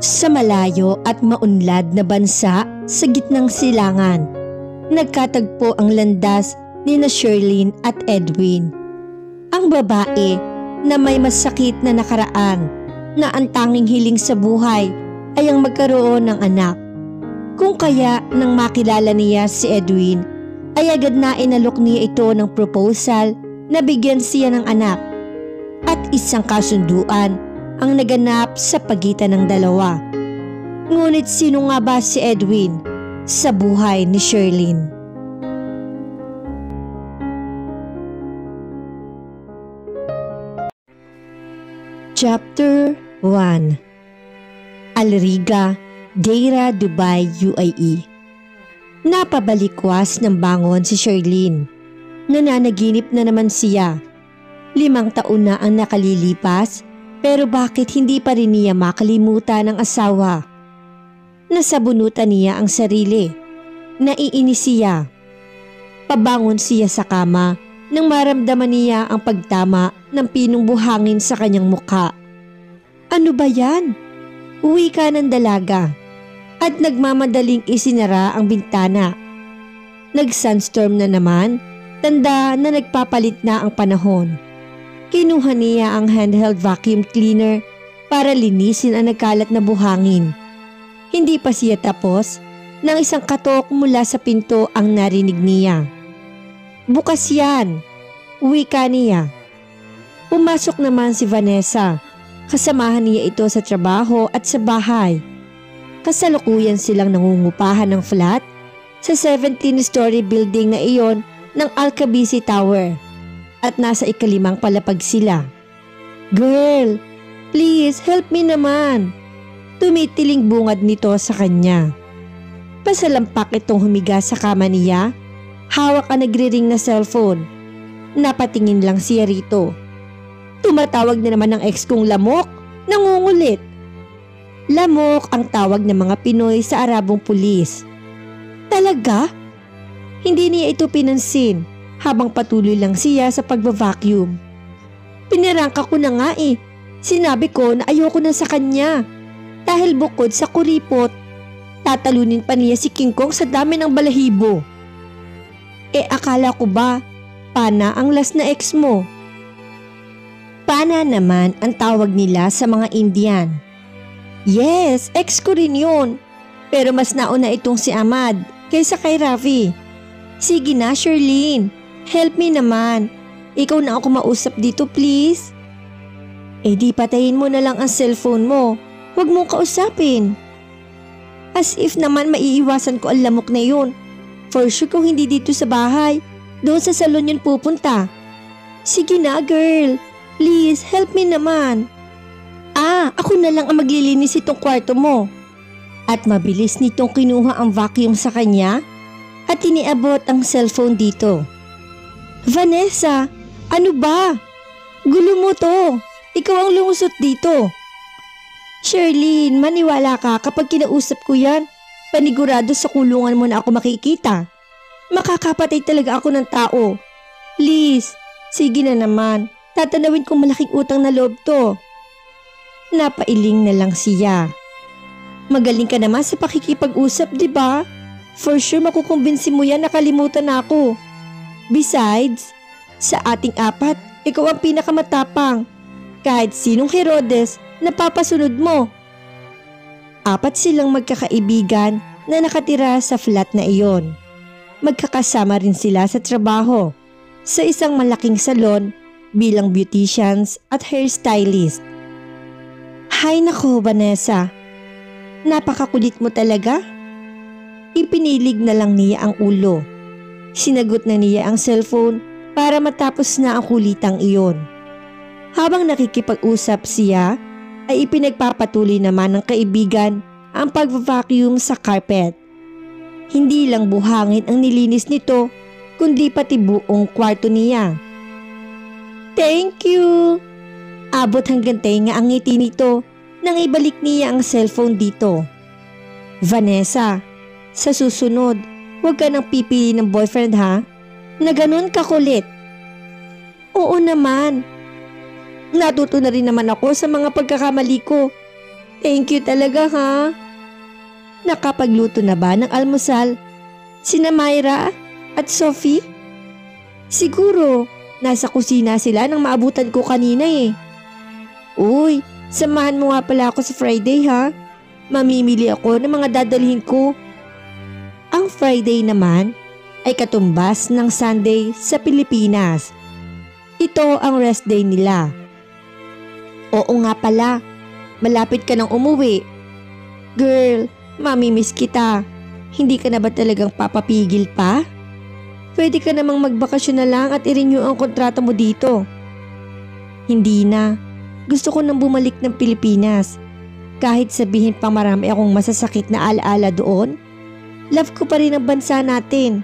Sa malayo at maunlad na bansa sa gitnang silangan, nagkatagpo ang landas ni na Sherlyn at Edwin. Ang babae na may masakit na nakaraan na ang tanging hiling sa buhay ay ang magkaroon ng anak. Kung kaya nang makilala niya si Edwin, ay agad na inalok niya ito ng proposal na bigyan siya ng anak. At isang kasunduan ang naganap sa pagitan ng dalawa. Ngunit sino nga ba si Edwin sa buhay ni Sherlyn? Chapter 1. Al-Riga, Deira, Dubai, UAE. Napabalikwas ng bangon si Sherlyn. Nananaginip na naman siya. 5 taon na ang nakalilipas, pero bakit hindi pa rin niya makalimutan ang asawa? Nasabunutan niya ang sarili. Naiinis siya. Pabangon siya sa kama nang maramdaman niya ang pagtama ng pinong buhangin sa kanyang mukha. Ano ba yan? Uwi ka ng dalaga. At nagmamadaling isinara ang bintana. Nag-sunstorm na naman, tanda na nagpapalit na ang panahon. Kinuha niya ang handheld vacuum cleaner para linisin ang nagkalat na buhangin. Hindi pa siya tapos nang isang katok mula sa pinto ang narinig niya. Bukas yan, wika niya. Pumasok naman si Vanessa. Kasamahan niya ito sa trabaho at sa bahay. Kasalukuyan silang nangungupahan ng flat sa 17-story building na iyon ng Alcabisi Tower. At nasa 5 palapag sila. Girl, please help me naman. Tumitiling bungad nito sa kanya. Pasalampak itong humiga sa kama niya. Hawak ang nagre-ring na cellphone. Napatingin lang siya rito. Tumatawag na naman ng ex kong Lamok. Nangungulit. Lamok ang tawag ng mga Pinoy sa Arabong pulis. Talaga? Hindi niya ito pinansin habang patuloy lang siya sa pagba-vacuum. Pinirangka ko na nga eh. Sinabi ko na ayoko na sa kanya. Dahil bukod sa kuripot, tatalunin pa niya si King Kong sa dami ng balahibo. Akala ko ba, pana ang last na ex mo? Pana naman ang tawag nila sa mga Indian. Yes, ex ko rin yun. Pero mas nauna itong si Ahmad kaysa kay Ravi. Sige na, Sherlyn. Help me naman. Ikaw na ako mausap dito, please. Di patayin mo na lang ang cellphone mo. Huwag mong kausapin. As if naman maiiwasan ko ang Lamok na yun. For sure kung hindi dito sa bahay, doon sa salon yun pupunta. Sige na, girl. Please, help me naman. Ako na lang ang maglilinis itong kwarto mo. At mabilis nitong kinuha ang vacuum sa kanya at iniabot ang cellphone dito. Vanessa, ano ba? Gulo mo to. Ikaw ang lumusot dito. Sherlyn, maniwala ka kapag kinausap ko yan. Panigurado sa kulungan mo na ako makikita. Makakapatay talaga ako ng tao. Please, sige na naman. Tatanawin kong malaking utang na loob to. Napailing na lang siya. Magaling ka naman sa pakikipag-usap, di ba? For sure makukumbinsi mo yan, nakalimutan na ako. Besides, sa ating 4, ikaw ang pinakamatapang. Kahit sinong Herodes, napapasunod mo. 4 silang magkakaibigan na nakatira sa flat na iyon. Magkakasama rin sila sa trabaho sa isang malaking salon bilang beauticians at hairstylist. Hay nako, Vanessa. Napakakulit mo talaga. Ipinilig na lang niya ang ulo. Sinagot na niya ang cellphone para matapos na ang kulitang iyon. Habang nakikipag-usap siya, ay ipinagpapatuloy naman ng kaibigan ang pag-vacuum sa carpet. Hindi lang buhangin ang nilinis nito, kundi pati buong kwarto niya. Thank you! Abot hanggang tenga ang ngiti nito nang ibalik niya ang cellphone dito. Vanessa, sa susunod, huwag ka nang pipili ng boyfriend ha? Na ganun kakulit. Oo naman. Natuto na rin naman ako sa mga pagkakamali ko. Thank you talaga ha. Nakapagluto na ba ng almusal sina Myra at Sophie? Siguro, nasa kusina sila nang maabutan ko kanina eh. Uy, samahan mo nga pala ako sa Friday ha. Mamimili ako ng mga dadalhin ko. Ang Friday naman ay katumbas ng Sunday sa Pilipinas. Ito ang rest day nila. Oo nga pala, malapit ka nang umuwi. Girl, mamimiss kita. Hindi ka na ba talagang papapigil pa? Pwede ka namang magbakasyon na lang at i-renew ang kontrata mo dito. Hindi na. Gusto ko nang bumalik ng Pilipinas. Kahit sabihin pang marami akong masasakit na alaala doon, love ko pa rin ang bansa natin.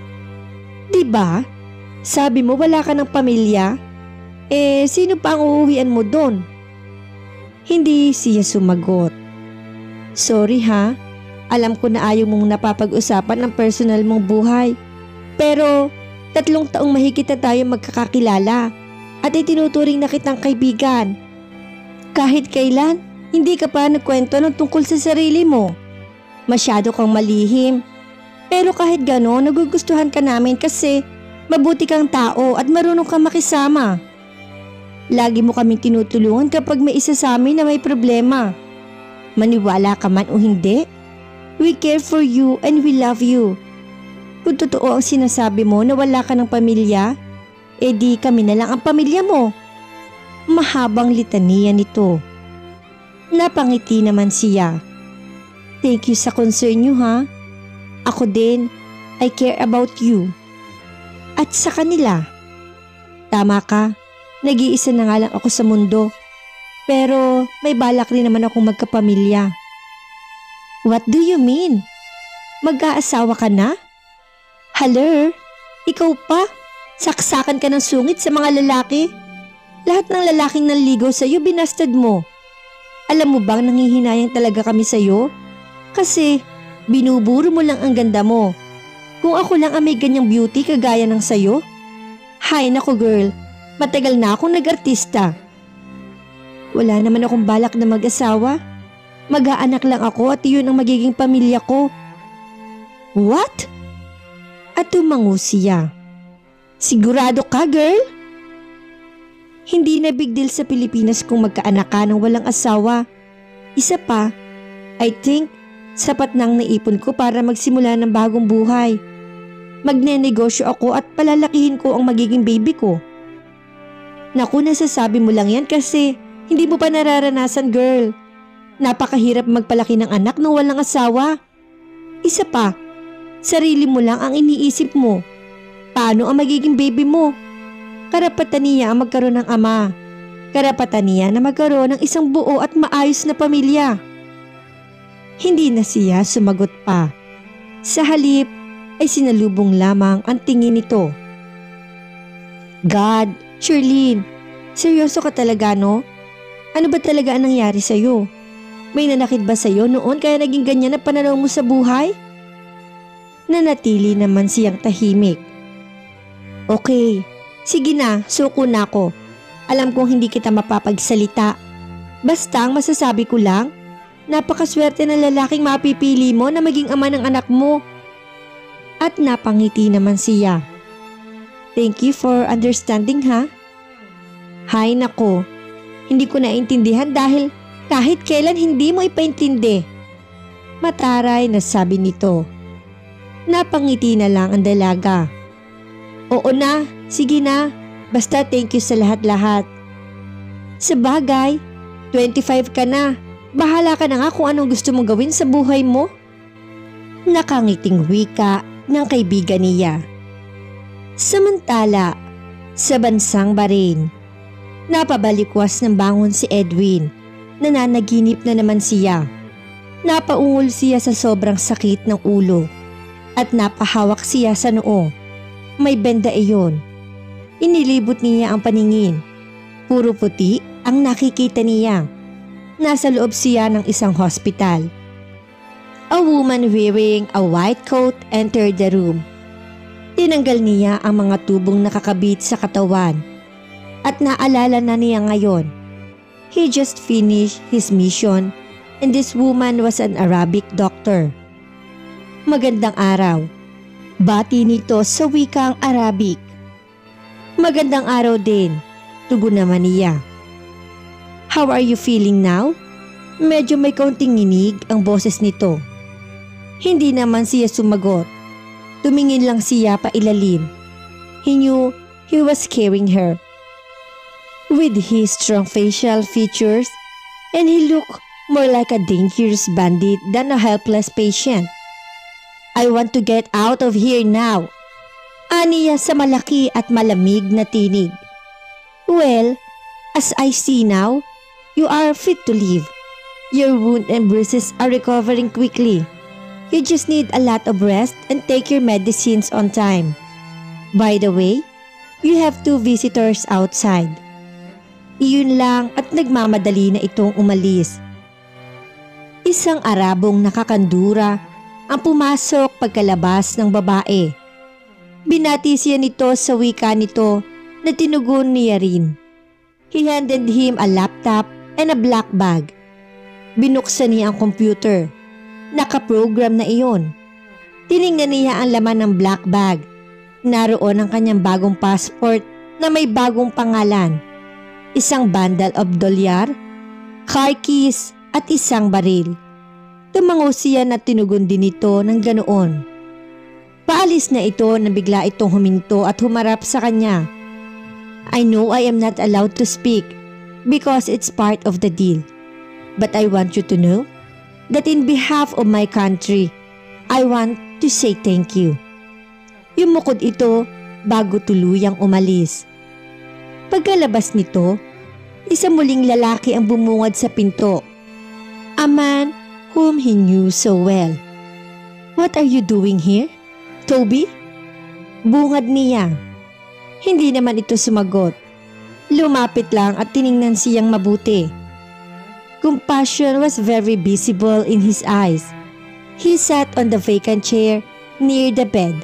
Diba? Sabi mo wala ka ng pamilya? Sino pa ang uuwian mo doon? Hindi siya sumagot. Sorry ha, alam ko na ayaw mong napapag-usapan ang personal mong buhay. Pero 3 taong mahigit na tayo magkakakilala at itinuturing na kitang kaibigan. Kahit kailan, hindi ka pa nagkwento ng tungkol sa sarili mo. Masyado kang malihim. Pero kahit gano'n, nagugustuhan ka namin kasi mabuti kang tao at marunong kang makisama. Lagi mo kaming tinutulungan kapag may isa sa amin na may problema. Maniwala ka man o hindi, we care for you and we love you. Kung totoo ang sinasabi mo na wala ka ng pamilya, di kami na lang ang pamilya mo. Mahabang litanya nito. Napangiti naman siya. Thank you sa concern niyo ha. Ako din, I care about you. At sa kanila. Tama ka, nag-iisa na nga lang ako sa mundo. Pero may balak rin naman akong magkapamilya. What do you mean? Mag-aasawa ka na? Haler, ikaw pa? Saksakan ka ng sungit sa mga lalaki? Lahat ng lalaking nanligaw sa'yo binastad mo. Alam mo bang nanghihinayang talaga kami sa'yo? Kasi binuburo mo lang ang ganda mo. Kung ako lang ang may ganyang beauty kagaya ng sa'yo? Hay nako girl, matagal na akong nag-artista. Wala naman akong balak na mag-asawa. Mag-aanak lang ako at iyon ang magiging pamilya ko. What? At tumango siya. Sigurado ka girl? Hindi na big deal sa Pilipinas kung magkaanak ka ng walang asawa. Isa pa, I think sapat nang naipon ko para magsimula ng bagong buhay. Magnenegosyo ako at palalakihin ko ang magiging baby ko. Naku, nasasabi mo lang yan kasi hindi mo pa nararanasan girl. Napakahirap magpalaki ng anak ng walang asawa. Isa pa, sarili mo lang ang iniisip mo. Paano ang magiging baby mo? Karapatan niya ang magkaroon ng ama. Karapatan niya na magkaroon ng isang buo at maayos na pamilya. Hindi na siya sumagot pa. Sa halip ay sinalubong lamang ang tingin nito. God, Shirlene, seryoso ka talaga no? Ano ba talaga ang nangyari sa'yo? May nanakit ba sa'yo noon kaya naging ganyan ang pananaw mo sa buhay? Nanatili naman siyang tahimik. Okay, sige na, suko na ako. Alam kong hindi kita mapapagsalita. Basta ang masasabi ko lang, napakaswerte ng lalaking mapipili mo na maging ama ng anak mo. At napangiti naman siya. Thank you for understanding ha. Hay nako, hindi ko naintindihan dahil kahit kailan hindi mo ipaintindi. Mataray na sabi nito. Napangiti na lang ang dalaga. Oo na, sige na. Basta thank you sa lahat-lahat. Sabagay, 25 ka na. Bahala ka na nga kung anong gusto mong gawin sa buhay mo. Nakangiting wika ng kaibigan niya. Samantala, sa bansang Bahrain, napabalikwas ng bangon si Edwin. Nananaginip na naman siya. Napaungol siya sa sobrang sakit ng ulo at napahawak siya sa noo. May benda iyon. Inilibot niya ang paningin. Puro puti ang nakikita niya. Nasa loob siya ng isang hospital. A woman wearing a white coat entered the room. Tinanggal niya ang mga tubong nakakabit sa katawan at naalala na niya ngayon. He just finished his mission and this woman was an Arabic doctor. Magandang araw. Bati nito sa wikang Arabic. Magandang araw din, tugon naman niya. How are you feeling now? Medyo may kaunting nginig ang boses nito. Hindi naman siya sumagot. Tumingin lang siya pa ilalim. He knew he was scaring her. With his strong facial features, and he looked more like a dangerous bandit than a helpless patient. I want to get out of here now. Aniya sa malaki at malamig na tinig. Well, as I see now, you are fit to leave. Your wound and bruises are recovering quickly. You just need a lot of rest and take your medicines on time. By the way, you have 2 visitors outside. Iyon lang at nagmamadali na itong umalis. Isang Arabong nakakandura ang pumasok pagkalabas ng babae. Binati siya nito sa wika nito na tinugon niya rin. He handed him a laptop and a black bag. Binuksan niya ang computer. Nakaprogram na iyon. Tiningnan niya ang laman ng black bag. Naroon ang kanyang bagong passport na may bagong pangalan. Isang bundle of dolyar, car keys at isang baril. Tumango siya na tinugon din ito ng ganoon. Paalis na ito na bigla itong huminto at humarap sa kanya. I know I am not allowed to speak because it's part of the deal. But I want you to know that in behalf of my country, I want to say thank you. Yumukod ito bago tuluyang umalis. Pagkalabas nito, isa muling lalaki ang bumungad sa pinto. A man whom he knew so well. What are you doing here, Toby? Bungad niya. Hindi naman ito sumagot. Lumapit lang at tiningnan siyang mabuti. Compassion was very visible in his eyes. He sat on the vacant chair near the bed.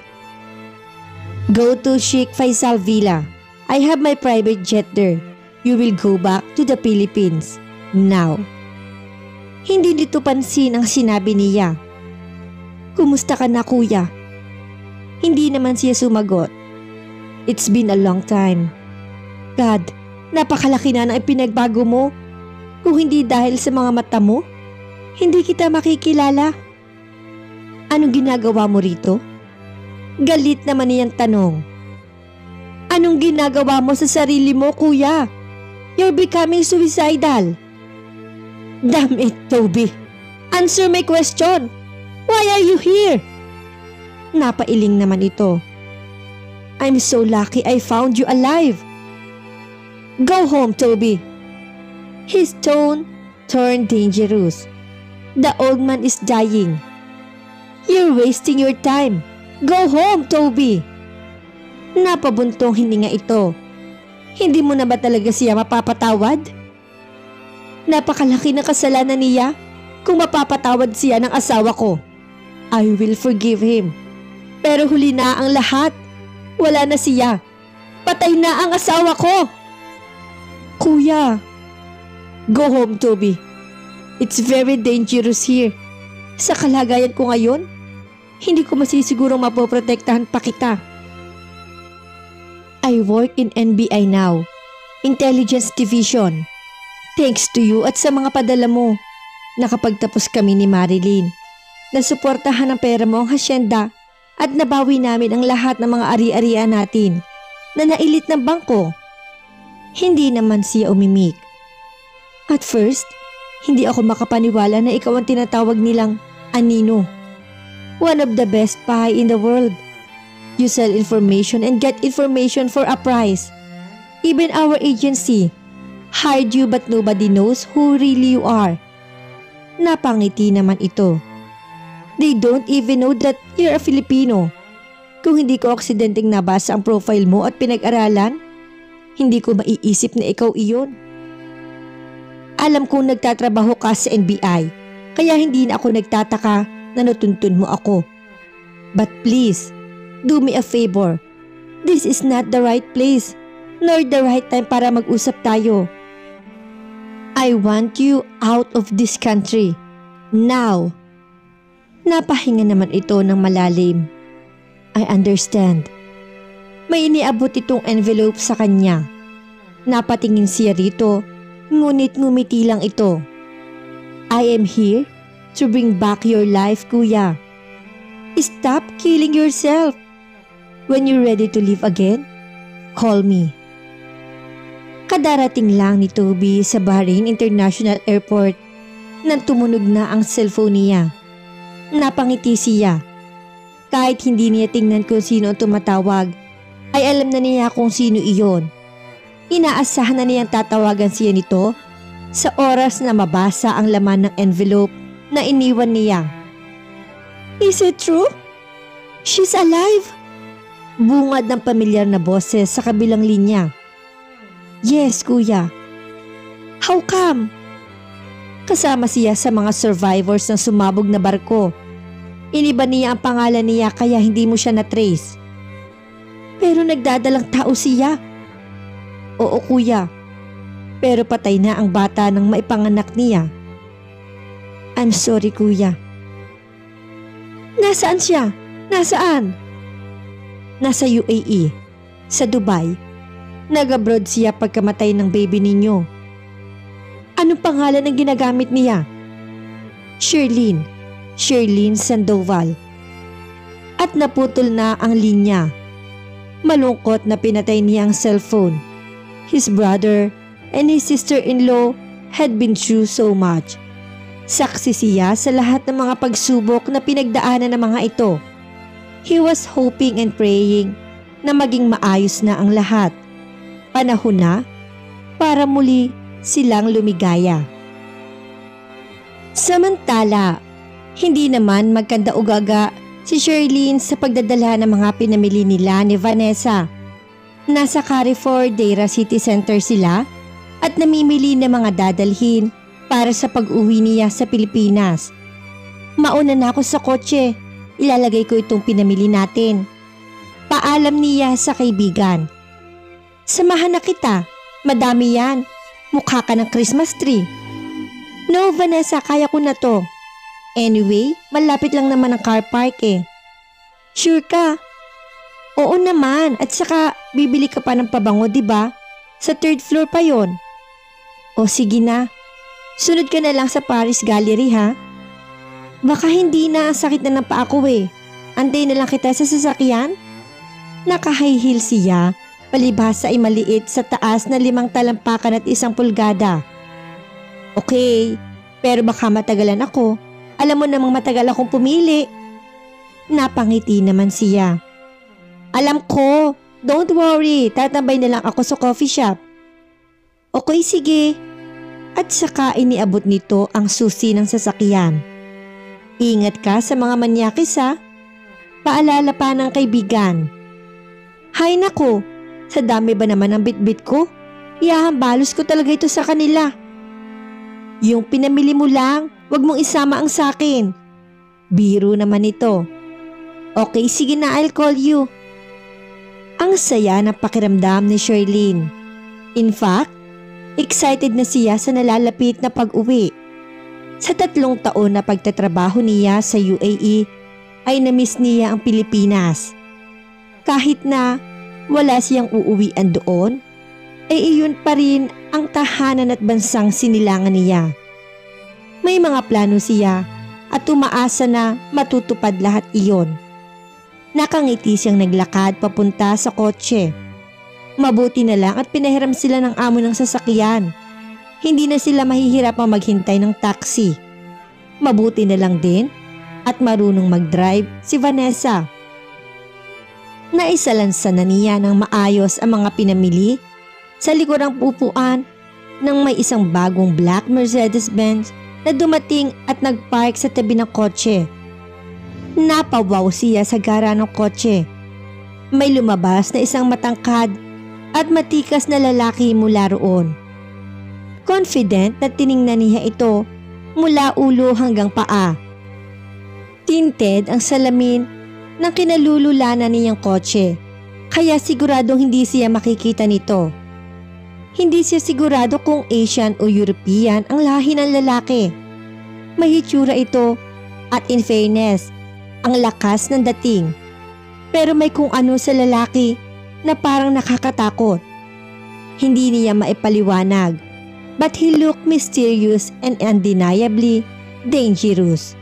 Go to Sheikh Faisal Villa. I have my private jet there. You will go back to the Philippines now. Hindi nito pansin ang sinabi niya. Kumusta ka na, kuya? Hindi naman siya sumagot. It's been a long time. God, napakalaki na ng ipinagbago mo. Kung hindi dahil sa mga mata mo, hindi kita makikilala. Anong ginagawa mo rito? Galit naman niyang tanong. Anong ginagawa mo sa sarili mo, kuya? You're becoming suicidal. Damn it, Toby. Answer my question. Why are you here? Napailing naman ito. I'm so lucky I found you alive. Go home, Toby. His tone turned dangerous. The old man is dying. You're wasting your time. Go home, Toby. Napabuntong hininga ito. Hindi mo na ba talaga siya mapapatawad? Napakalaki na kasalanan niya kung mapapatawad siya ng asawa ko. I will forgive him. Pero huli na ang lahat. Wala na siya. Patay na ang asawa ko. Kuya. Go home, Toby. It's very dangerous here. Sa kalagayan ko ngayon, hindi ko masisigurong mapoprotektahan pa kita. I work in NBI now, Intelligence Division. Thanks to you at sa mga padala mo, nakapagtapos kami ni Marilyn. Nasuportahan ng pera mo ang hasyenda at nabawi namin ang lahat ng mga ari-arian natin na nailit ng bangko. Hindi naman siya umimik. At first, hindi ako makapaniwala na ikaw ang tinatawag nilang Anino. One of the best pie in the world. You sell information and get information for a price. Even our agency hired you but nobody knows who really you are. Napangiti naman ito. They don't even know that you're a Filipino. Kung hindi ko aksidenteng nabasa ang profile mo at pinag-aralan, hindi ko maiisip na ikaw iyon. Alam kong nagtatrabaho ka sa NBI, kaya hindi na ako nagtataka na natuntun mo ako. But please, do me a favor. This is not the right place, nor the right time para mag-usap tayo. I want you out of this country. Now. Napahinga naman ito ng malalim. I understand. May iniabot itong envelope sa kanya. Napatingin siya rito, ngunit ngumiti lang ito. I am here to bring back your life, kuya. Stop killing yourself. When you're ready to live again, call me. Kadarating lang ni Toby sa Bahrain International Airport nang tumunog na ang cellphone niya. Napangiti siya. Kahit hindi niya tingnan kung sino ang tumatawag, ay alam na niya kung sino iyon. Inaasahan na niyang tatawagan siya nito sa oras na mabasa ang laman ng envelope na iniwan niya. Is it true? She's alive? Bungad ng pamilyar na boses sa kabilang linya. Yes, kuya. How come? Kasama siya sa mga survivors ng sumabog na barko. Iniba niya ang pangalan niya kaya hindi mo siya na-trace. Pero nagdadalang tao siya. Oo, kuya. Pero patay na ang bata nang maipanganak niya. I'm sorry, kuya. Nasaan siya? Nasaan? Nasa UAE, sa Dubai. Nag-abroad siya pagkamatay ng baby ninyo. Anong pangalan ang ginagamit niya? Sherlyn. Sherlyn Sandoval. At naputol na ang linya. Malungkot na pinatay niya ang cellphone. His brother and his sister-in-law had been through so much. Saksi siya sa lahat ng mga pagsubok na pinagdaanan ng mga ito. He was hoping and praying na maging maayos na ang lahat. Panahon na para muli silang lumigaya. Samantala, hindi naman magkanda-ugaga si Sherlyn sa pagdadala ng mga pinamili nila ni Vanessa. Nasa Carrefour Deira City Center sila at namimili ng mga dadalhin para sa pag-uwi niya sa Pilipinas. Mauna na ako sa kotse. Ilalagay ko itong pinamili natin. Paalam niya sa kaibigan. Samahan na kita. Madami yan. Mukha ka ng Christmas tree. No, Vanessa, kaya ko na to. Anyway, malapit lang naman ang car park eh. Sure ka? Oo naman. At saka, bibili ka pa ng pabango, diba? Sa 3rd floor pa yon. O sige na. Sunod ka na lang sa Paris Gallery ha. Baka hindi na, sakit na ng paa ko eh. Antay na lang kita sa sasakyan? Naka-high heel siya. Palibhasa ay maliit sa taas na 5 talampakan at 1 pulgada. Okay, pero baka matagalan ako. Alam mo namang matagal akong pumili. Napangiti naman siya. Alam ko, don't worry, tatambay na lang ako sa coffee shop. Okay, sige. At saka iniabot nito ang susi ng sasakyan. Ingat ka sa mga manyakis ha. Paalala pa ng kaibigan. Hay nako, sa dami ba naman ang bitbit ko? Ihahambalos ko talaga ito sa kanila. Yung pinamili mo lang, wag mong isama ang sakin. Biro naman ito. Okay, sige na, I'll call you. Ang saya ng pakiramdam ni Sherlyn. In fact, excited na siya sa nalalapit na pag-uwi. Sa 3 taon na pagtatrabaho niya sa UAE, ay namiss niya ang Pilipinas. Kahit na wala siyang uuwian doon, ay iyon pa rin ang tahanan at bansang sinilangan niya. May mga plano siya at umaasa na matutupad lahat iyon. Nakangiti siyang naglakad papunta sa kotse. Mabuti na lang at pinahiram sila ng amo ng sasakyan. Hindi na sila mahihirapang maghintay ng taxi. Mabuti na lang din at marunong mag-drive si Vanessa. Naisalansan na niya ng maayos ang mga pinamili sa likurang upuan nang may isang bagong black Mercedes-Benz na dumating at nagpark sa tabi ng kotse. Napawaw siya sa gara ng kotse. May lumabas na isang matangkad at matikas na lalaki mula roon. Confident na tiningnan niya ito mula ulo hanggang paa. Tinted ang salamin ng kinalululanan niyang kotse, kaya siguradong hindi siya makikita nito. Hindi siya sigurado kung Asian o European ang lahi ng lalaki. May hitsura ito at in fairness, ang lakas ng dating. Pero may kung ano sa lalaki na parang nakakatakot. Hindi niya maipaliwanag, but he looked mysterious and undeniably dangerous.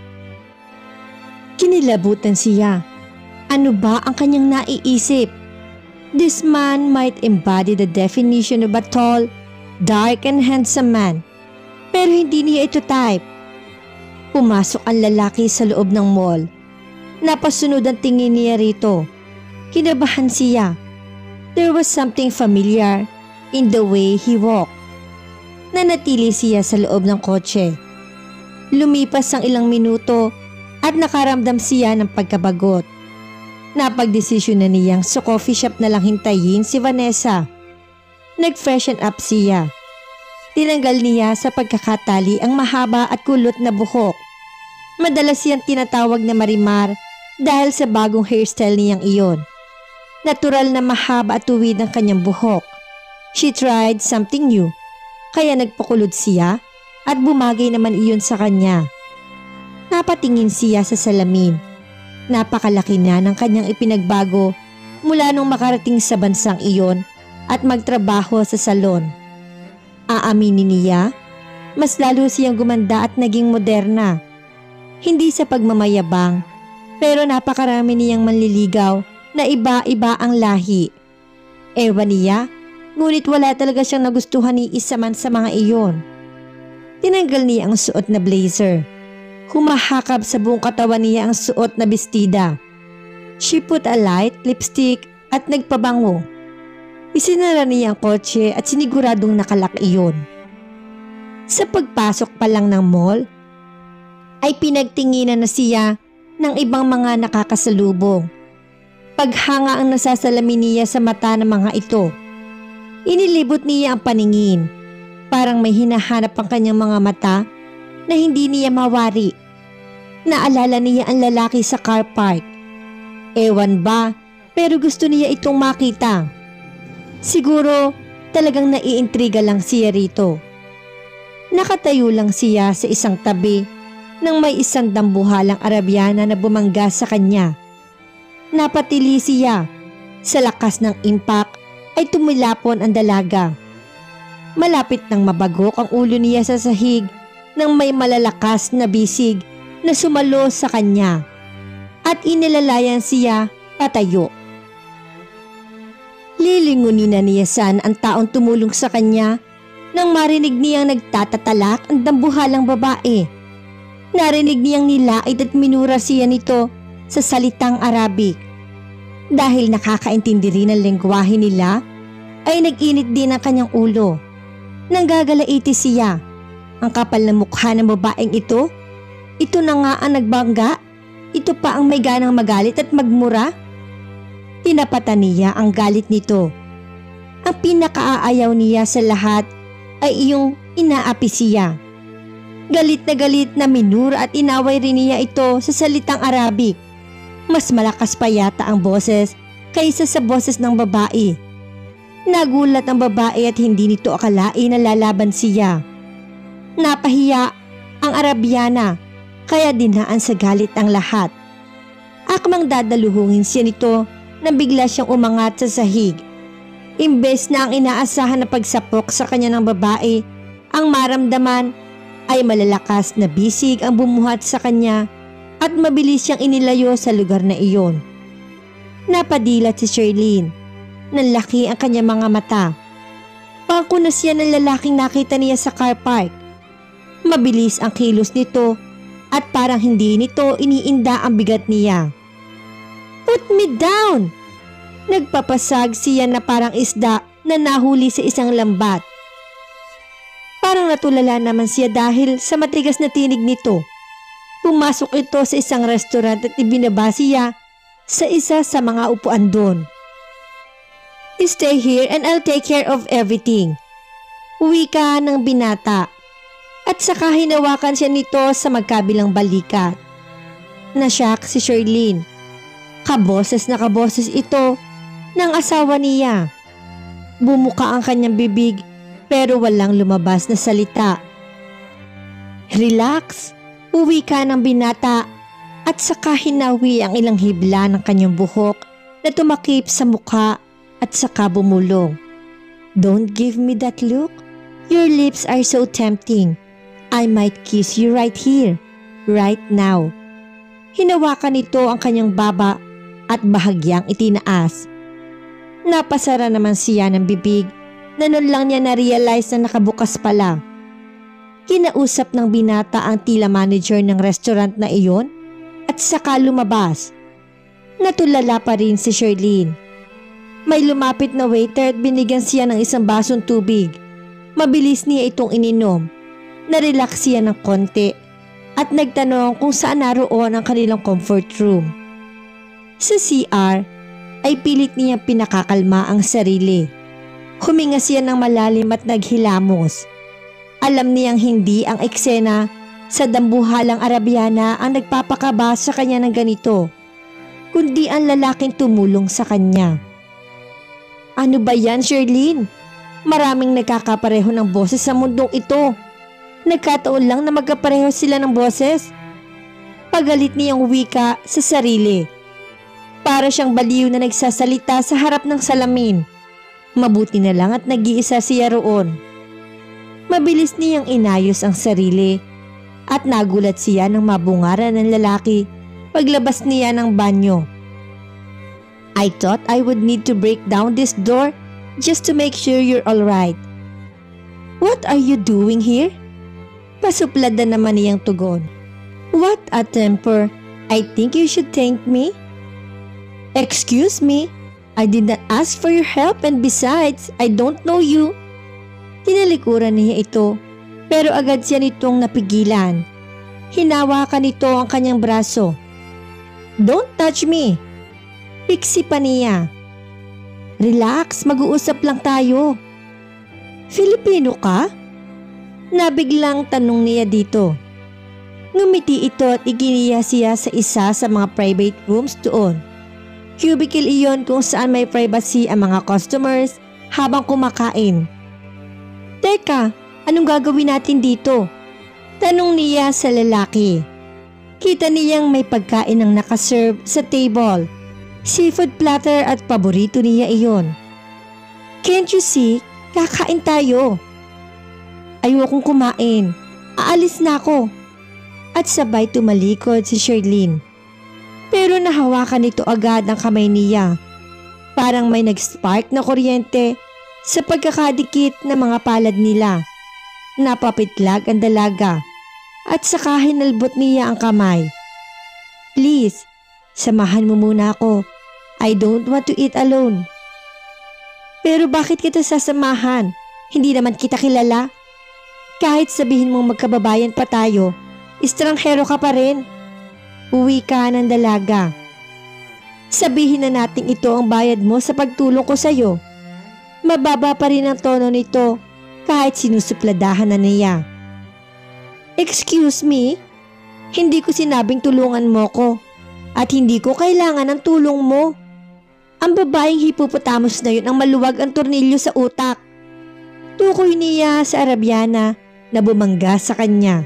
Kinilabutan siya. Ano ba ang kanyang naiisip? This man might embody the definition of a tall, dark and handsome man. Pero hindi niya ito type. Pumasok ang lalaki sa loob ng mall. Napasunod ang tingin niya rito. Kinabahan siya. There was something familiar in the way he walked. Nanatili siya sa loob ng kotse. Lumipas ang ilang minuto at nakaramdam siya ng pagkabagot. Napagdesisyon na niyang sa coffee shop na lang hintayin si Vanessa. Nag-freshen up siya. Tinanggal niya sa pagkakatali ang mahaba at kulot na buhok. Madalas siyang tinatawag na Marimar dahil sa bagong hairstyle niyang iyon. Natural na mahaba at tuwid ang kanyang buhok. She tried something new, kaya nagpakulod siya at bumagay naman iyon sa kanya. Napatingin siya sa salamin. Napakalaki na ng kanyang ipinagbago mula nung makarating sa bansang iyon at magtrabaho sa salon. Aaminin niya, mas lalo siyang gumanda at naging moderna. Hindi sa pagmamayabang, pero napakarami niyang manliligaw na iba-iba ang lahi. Ewan niya, ngunit wala talaga siyang nagustuhan ni isa man sa mga iyon. Tinanggal niya ang suot na blazer. Humahakap sa buong katawan niya ang suot na bestida. She put a light lipstick at nagpabango. Isinara niya ang kotse at siniguradong nakalak iyon. Sa pagpasok pa lang ng mall, ay pinagtinginan na siya ng ibang mga nakakasalubong. Paghanga ang nasasalamin niya sa mata ng mga ito. Inilibot niya ang paningin. Parang may hinahanap ang kanyang mga mata na hindi niya mawari. Naalala niya ang lalaki sa car park. Ewan ba, pero gusto niya itong makita. Siguro talagang naiintriga lang siya rito. Nakatayo lang siya sa isang tabi nang may isang dambuhalang Arabyana na bumangga sa kanya. Napatili siya. Sa lakas ng impact ay tumilapon ang dalaga. Malapit nang mabagok ang ulo niya sa sahig nang may malalakas na bisig na sumalo sa kanya at inilalayan siya patayo. Lilingunin na niya san ang taong tumulong sa kanya nang marinig niyang nagtatatalak ang dambuhalang babae. Narinig niyang nilait at minura siya nito sa salitang Arabic. Dahil nakakaintindi rin ang lengguwahe nila, ay nag-init din ang kanyang ulo. Nanggagalaiti siya. Ang kapal na mukha ng babaeng ito na nga ang nagbangga. Ito pa ang may ganang magalit at magmura. Tinapatan niya ang galit nito. Ang pinakaayaw niya sa lahat ay iyong inaapi siya. Galit na minura at inaway rin niya ito sa salitang Arabic. Mas malakas pa yata ang boses kaysa sa boses ng babae. Nagulat ang babae at hindi nito akalain na lalaban siya. Napahiya ang Arabyana kaya dinaan sa galit ang lahat. Akmang dadaluhungin siya nito nang bigla siyang umangat sa sahig. Imbes na ang inaasahan na pagsapok sa kanya ng babae, ang maramdaman ay malalakas na bisig ang bumuhat sa kanya at mabilis siyang inilayo sa lugar na iyon. Napadilat si Sherlyn. Nanlaki ang kanyang mga mata. Pangko na siya ng lalaking nakita niya sa car park. Mabilis ang kilos nito at parang hindi nito iniinda ang bigat niya. "Put me down!" Nagpapasag siya na parang isda na nahuli sa isang lambat. Parang natulala naman siya dahil sa matigas na tinig nito. Pumasok ito sa isang restaurant at ibinaba siya sa isa sa mga upuan doon. "Stay here and I'll take care of everything." Wika ng binata. At saka hinawakan siya nito sa magkabilang balikat. Nasyak si Sherlyn. Kaboses na kaboses ito ng asawa niya. Bumuka ang kanyang bibig pero walang lumabas na salita. Relax, uwi ka ng binata at saka hinawi ang ilang hibla ng kanyang buhok na tumakip sa mukha at saka bumulong. Don't give me that look. Your lips are so tempting. I might kiss you right here, right now. Hinawakan nito ang kanyang baba at bahagyang itinaas. Napasara naman siya ng bibig na noon lang niya na-realize na nakabukas pala. Kinausap ng binata ang tila manager ng restaurant na iyon at saka lumabas. Natulala pa rin si Sherlyn. May lumapit na waiter at binigyan siya ng isang basong tubig. Mabilis niya itong ininom. Narelax siya ng konti at nagtanong kung saan naroon ang kanilang comfort room. Sa CR ay pilit niyang pinakakalma ang sarili. Huminga siya ng malalim at naghilamos. Alam niyang hindi ang eksena sa dambuhalang Arabiana ang nagpapakaba sa kanya ng ganito, kundi ang lalaking tumulong sa kanya. Ano ba yan, Sherlyn? Maraming nagkakapareho ng boses sa mundong ito. Nagkataon lang na magkapareho sila ng boses. Pagalit niyang wika sa sarili. Para siyang baliw na nagsasalita sa harap ng salamin. Mabuti na lang at nag-iisa siya roon. Mabilis niyang inayos ang sarili at nagulat siya nang mabungaran ng lalaki paglabas niya ng banyo. I thought I would need to break down this door just to make sure you're alright. What are you doing here? Pasuplad na naman niyang tugon. What a temper. I think you should thank me. Excuse me, I did not ask for your help and besides, I don't know you. Tinalikuran niya ito, pero agad siya nitong napigilan. Hinawakan nito ang kanyang braso. Don't touch me. Piksi pa niya. Relax, mag-uusap lang tayo. Filipino ka? Nabiglang tanong niya dito. Ngumiti ito at iginiya siya sa isa sa mga private rooms doon. Cubicle iyon kung saan may privacy ang mga customers habang kumakain. Teka, anong gagawin natin dito? Tanong niya sa lalaki. Kita niyang may pagkain ang nakaserve sa table. Seafood platter at paborito niya iyon. Can't you see? Kakain tayo. Ayokong kumain. Aalis na ako. At sabay tumalikod si Sherlyn. Pero nahawakan nito agad ang kamay niya. Parang may nag-spark na kuryente sa pagkakadikit ng mga palad nila. Napapitlag ang dalaga at saka hinalbot niya ang kamay. Please, samahan mo muna ako. I don't want to eat alone. Pero bakit kita sasamahan? Hindi naman kita kilala. Kahit sabihin mong magkababayan pa tayo, estranghero ka pa rin. Uwi ka ng dalaga. Sabihin na natin ito ang bayad mo sa pagtulong ko sa'yo. Mababa pa rin ang tono nito kahit sinusupladahan na niya. Excuse me? Hindi ko sinabing tulungan mo ko at hindi ko kailangan ng tulong mo. Ang babaeng hippopotamus na yun ang maluwag ang tornilyo sa utak. Tukoy niya sa Arabiana na bumangga sa kanya.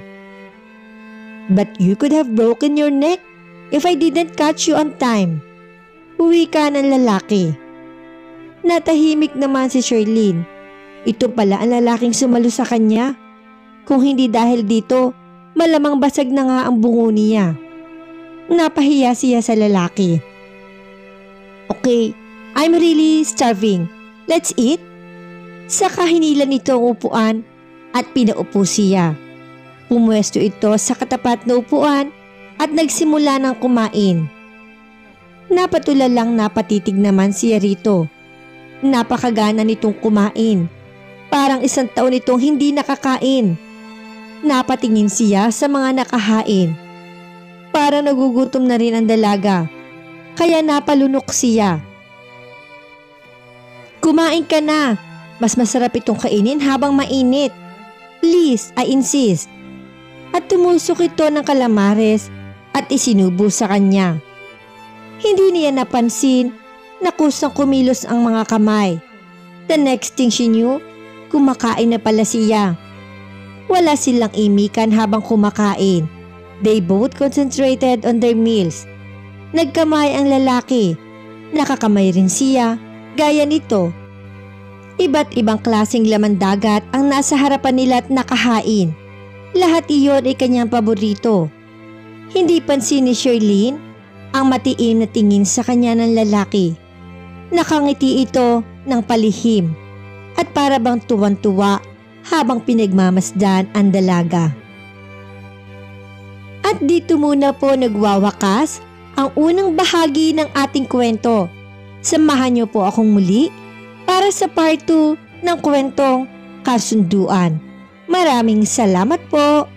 But you could have broken your neck if I didn't catch you on time. Uwi ka ng lalaki. Natahimik naman si Sherlyn. Ito pala ang lalaking sumalo sa kanya. Kung hindi dahil dito, malamang basag na nga ang bungo niya. Napahiya siya sa lalaki. Okay, I'm really starving. Let's eat. Saka hinila nito ang upuan at pinaupo siya. Pumwesto ito sa katapat na upuan at nagsimula ng kumain. Napatula lang napatitig naman siya rito. Napakagana nitong kumain. Parang isang taon itong hindi nakakain. Napatingin siya sa mga nakahain. Parang nagugutom na rin ang dalaga. Kaya napalunok siya. Kumain ka na. Mas masarap itong kainin habang mainit. Please, I insist. At tumusok ito ng kalamares at isinubo sa kanya. Hindi niya napansin na kusang kumilos ang mga kamay. The next thing she knew, kumakain na pala siya. Wala silang imikan habang kumakain. They both concentrated on their meals. Nagkamay ang lalaki. Nakakamay rin siya, gaya nito. Iba't ibang klaseng laman dagat ang nasa harapan nila at nakahain. Lahat iyon ay kanyang paborito. Hindi pansin ni Shirlene ang matiim na tingin sa kanya ng lalaki. Nakangiti ito ng palihim at para bang tuwan-tuwa habang pinagmamasdan ang dalaga. At dito muna po nagwawakas ang unang bahagi ng ating kwento. Samahan niyo po akong muli para sa part 2 ng kwentong Kasunduan. Maraming salamat po!